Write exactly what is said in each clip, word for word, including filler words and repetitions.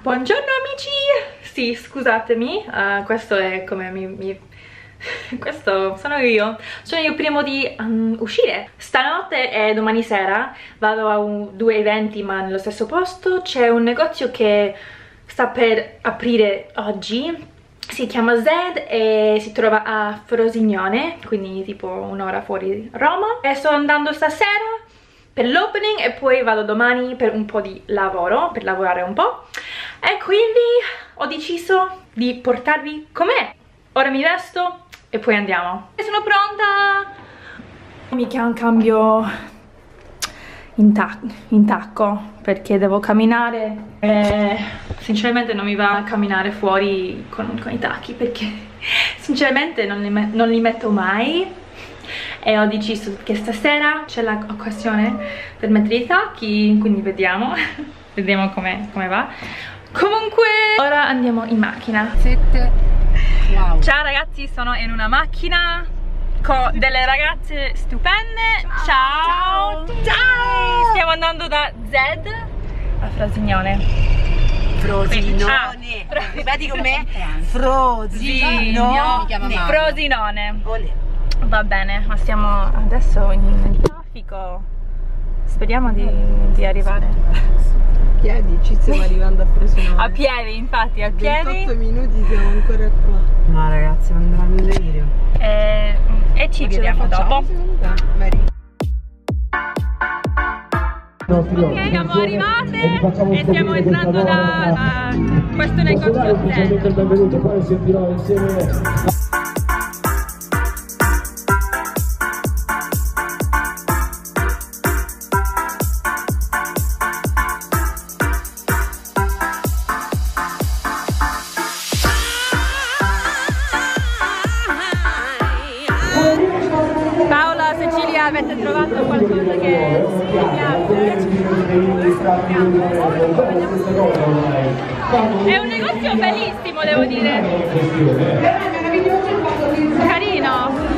Buongiorno amici! Sì, scusatemi, uh, questo è come mi... mi... questo sono io. Sono io prima di um, uscire. Stanotte e domani sera vado a un, due eventi ma nello stesso posto. C'è un negozio che sta per aprire oggi. Si chiama Zed e si trova a Frosinone, quindi tipo un'ora fuori Roma. E sto andando stasera per l'opening e poi vado domani per un po' di lavoro, per lavorare un po'. E quindi ho deciso di portarvi con me. Ora mi vesto e poi andiamo. E sono pronta! Mica un cambio in, ta in tacco perché devo camminare e sinceramente non mi va a camminare fuori con, con i tacchi perché sinceramente non li, non li metto mai. E ho deciso che stasera c'è l'occasione per mettere i tacchi, quindi vediamo vediamo come come va. Comunque ora andiamo in macchina. Sette. Wow. Ciao ragazzi, sono in una macchina con delle ragazze stupende. Ciao. Ciao, ciao. Stiamo andando da Zed a Frosinone. Frosinone. Ah, ripeti con me? Frosinone. Frosinone. Va bene, ma stiamo adesso in traffico. Speriamo di, di arrivare. A piedi, ci stiamo arrivando a Frosinone. A piedi, infatti, a piedi. ventotto minuti siamo ancora qua. No ragazzi, non andrà in delirio. E, e ci vediamo dopo. Mary. Ok, siamo arrivate e stiamo entrando da, da questo negozio. Benvenuto, poi sentirò insieme. Paola, Cecilia, avete trovato qualcosa che vi piace? È un negozio bellissimo, devo dire. Carino.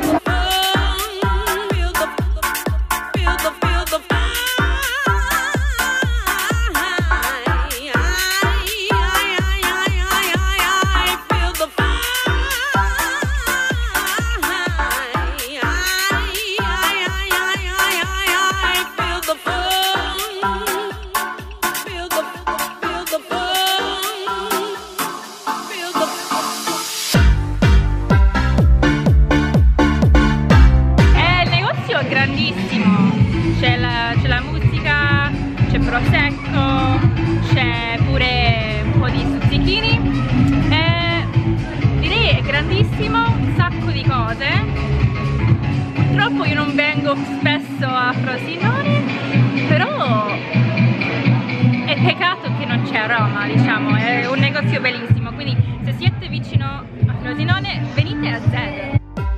Prosecco, c'è pure un po' di stuzzichini e direi è grandissimo, un sacco di cose. Purtroppo io non vengo spesso a Frosinone, però è peccato che non c'è a Roma, diciamo, è un negozio bellissimo, quindi se siete vicino a Frosinone venite a Zed.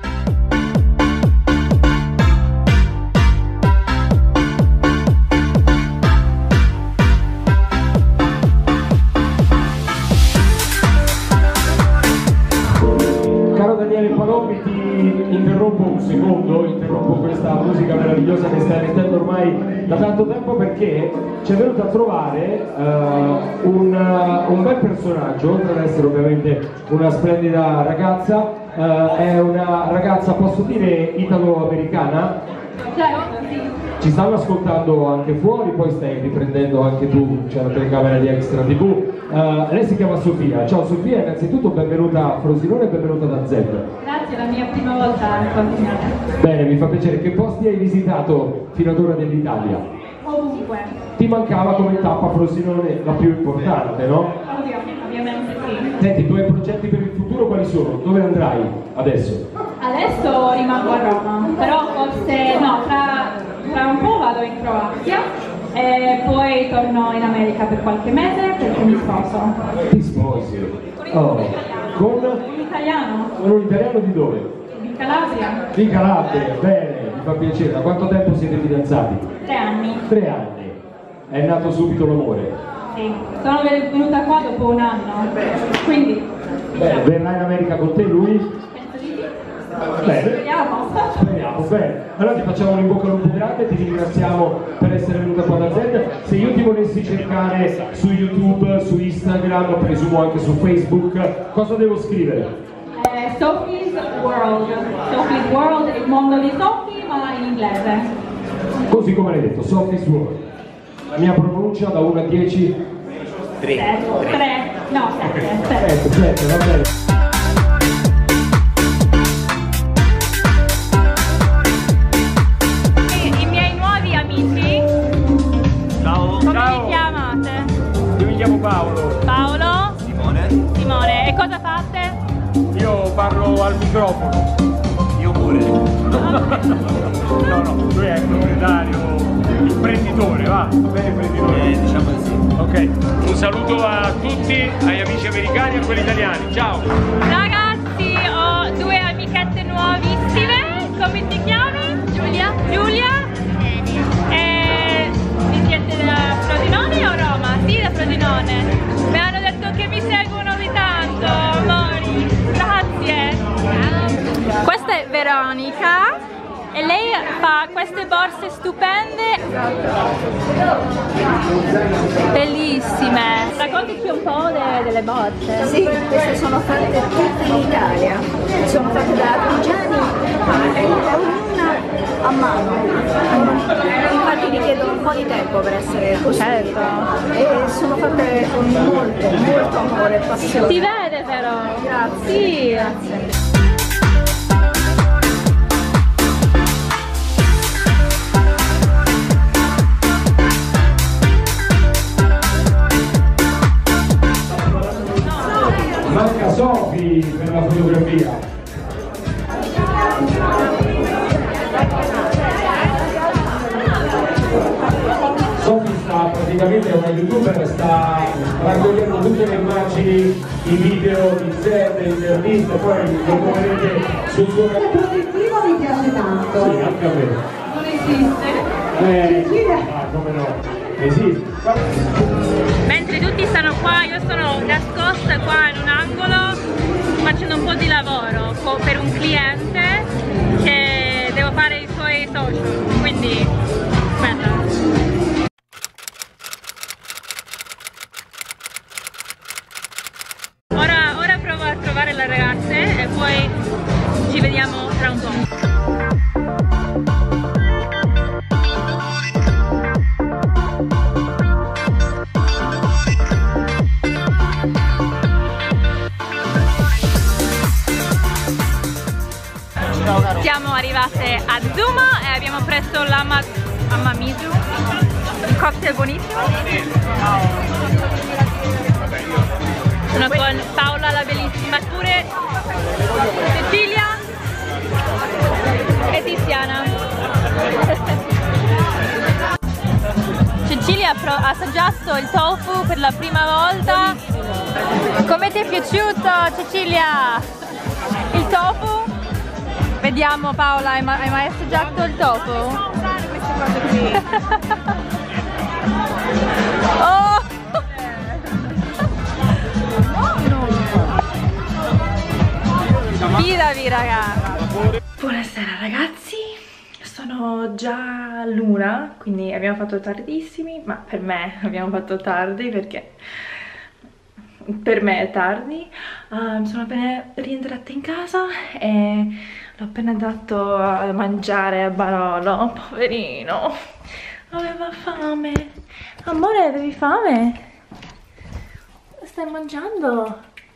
Interrompo un secondo, interrompo questa musica meravigliosa che stai mettendo ormai da tanto tempo perché ci è venuto a trovare uh, un, uh, un bel personaggio, oltre ad essere ovviamente una splendida ragazza, uh, è una ragazza, posso dire, italo-americana. Ci stanno ascoltando anche fuori, poi stai riprendendo anche tu, c'è la telecamera di Extra tivù. Uh, lei si chiama Sofia. Ciao Sofia, innanzitutto benvenuta a Frosinone e benvenuta da Zed. Grazie, è la mia prima volta a Frosinone. Bene, mi fa piacere. Che posti hai visitato fino ad ora dell'Italia? Ovunque. Ti mancava come tappa Frosinone la più importante, no? Ovvio, ovviamente sì. Senti, i tuoi progetti per il futuro quali sono? Dove andrai adesso? Adesso rimango a Roma, però forse no, tra, tra un po' vado in Croazia e poi torno in America per qualche mese perché mi sposo. Ti sposi? Oh. Con Un italiano? Con un italiano di dove? Di Calabria. Di Calabria, bene, mi fa piacere. Da quanto tempo siete fidanzati? Tre anni. Tre anni. È nato subito l'amore? Sì, sono venuta qua dopo un anno, quindi... Bene, verrà in America con te lui? Penso di sì. Bene. Speriamo. Speriamo, bene. Allora ti facciamo un in bocca al lupo grande, ti ringraziamo per essere venuta qua da Zed. Se io ti volessi cercare su YouTube, su Instagram, presumo anche su Facebook, cosa devo scrivere? Eh, Sophie's World. Sophie's World, il mondo di Sophie, ma in inglese. Così come l'hai detto, Sophie's World. La mia pronuncia da uno a dieci? tre. tre. No, sette. Ecco, sette, va bene. I miei nuovi amici. Ciao. Come Ciao. vi chiamate? Io mi chiamo Paolo. Paolo? Simone. Simone. E cosa fate? Io parlo al microfono. Io pure. No, no, lui è il proprietario, imprenditore, va? Va bene, imprenditore? Eh, diciamo di sì. Ok, un saluto a tutti, agli amici americani e a quelli italiani. Ciao! Ragazzi, ho due amichette nuovissime. Come ti chiami? Giulia. Giulia? E vi siete da Frosinone o Roma? Sì, da Frosinone. Mi hanno detto che mi seguono di tanto, amori. Grazie. Questa è Veronica e lei fa queste borse stupende, bellissime. Raccontaci un po' de delle borse. Sì, queste sono fatte tutte in Italia, sono fatte da artigiani e ognuna a mano, infatti richiedono un po' di tempo per essere costruite. Certo. E sono fatte con molto, molto amore e passione. Si vede però. Grazie. Sì. Grazie. Manca Sophie per la fotografia. Sophie sta praticamente, è una youtuber, sta raccogliendo tutte le immagini, i video di Zed, le interviste, poi lo troverete sul suo canale. Il primo mi piace tanto. Sì, anche a me. Non esiste. Eh, ah, come no? Esiste. Mentre tutti stanno qua, io sono nascosta qua in un angolo facendo un po' di lavoro per un cliente che devo fare i suoi social, quindi aspetta. Ora, ora provo a trovare le ragazze e poi ci vediamo tra un po'. Siamo arrivate a Zuma e abbiamo preso l'Amamizu, un cocktail buonissimo. Sono con Paola la bellissima, pure Cecilia e Tiziana. Cecilia ha assaggiato il tofu per la prima volta. Come ti è piaciuto, Cecilia? Il tofu? Vediamo Paola, hai mai, hai mai assaggiato il tofu? Non fare queste cose qui. Oh! Fidavi raga! Buonasera ragazzi, sono già l'una, quindi abbiamo fatto tardissimi, ma per me abbiamo fatto tardi perché per me è tardi. Uh, sono appena rientrata in casa e l'ho appena dato a mangiare a Barolo, poverino, aveva fame. Amore, avevi fame? Stai mangiando?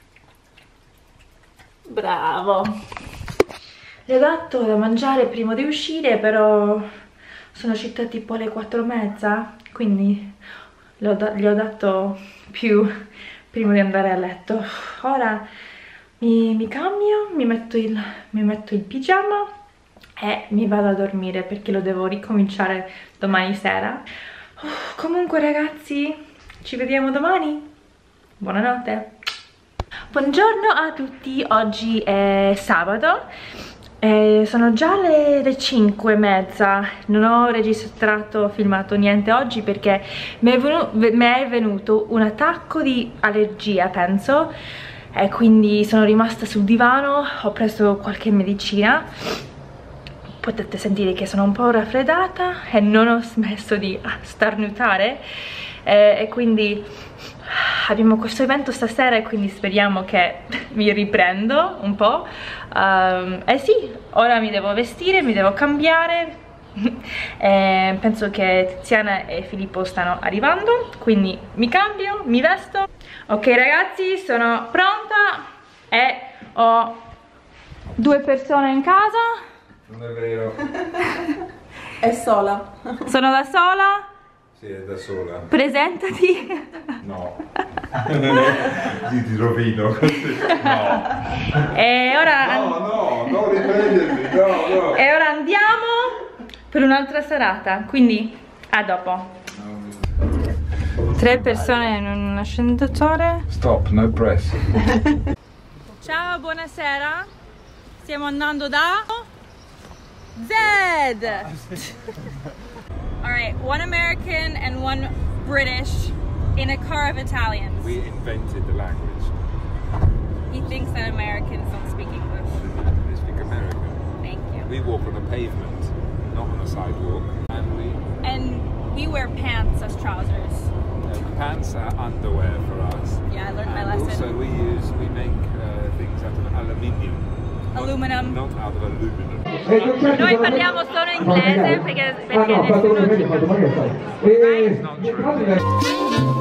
Bravo. Le ho dato da mangiare prima di uscire, però sono uscita tipo alle quattro e mezza, quindi gli ho, da gli ho dato più prima di andare a letto. Ora mi, mi cambio, mi metto, il, mi metto il pigiama e mi vado a dormire perché lo devo ricominciare domani sera. Uh, comunque ragazzi, ci vediamo domani. Buonanotte. Buongiorno a tutti, oggi è sabato. Eh, sono già le, le cinque e mezza, non ho registrato, filmato niente oggi perché mi è, venuto, mi è venuto un attacco di allergia, penso, e quindi sono rimasta sul divano, ho preso qualche medicina. Potete sentire che sono un po' raffreddata e non ho smesso di starnutare, e, e quindi abbiamo questo evento stasera e quindi speriamo che mi riprendo un po'. Um, e sì, ora mi devo vestire, mi devo cambiare. E penso che Tiziana e Filippo stanno arrivando, quindi mi cambio, mi vesto. Ok ragazzi, sono pronta e ho due persone in casa. Non è vero. È sola. Sono da sola. Sì, è da sola. Presentati. No. Sì, ti rovino così. No. E ora, No, no, non riprendermi, no, no. e ora andiamo per un'altra serata, quindi a dopo. Tre persone in un ascensore. Stop, no press. Ciao, buonasera. Stiamo andando da Zed. Alright, one American and one British in a car of Italians. We invented the language. He thinks that Americans don't speak English. They speak American. Thank you. We walk on a pavement, not on a sidewalk. And we And we wear pants as trousers. uh, pants are underwear for us. Yeah, I learned my And lesson. also we use, we make uh, things out of aluminium. Aluminum. Not out of aluminum. Noi parliamo solo inglese perché, perché Ah no, ho fatto nessuno come ci ho fatto, ma che fai? Right? E...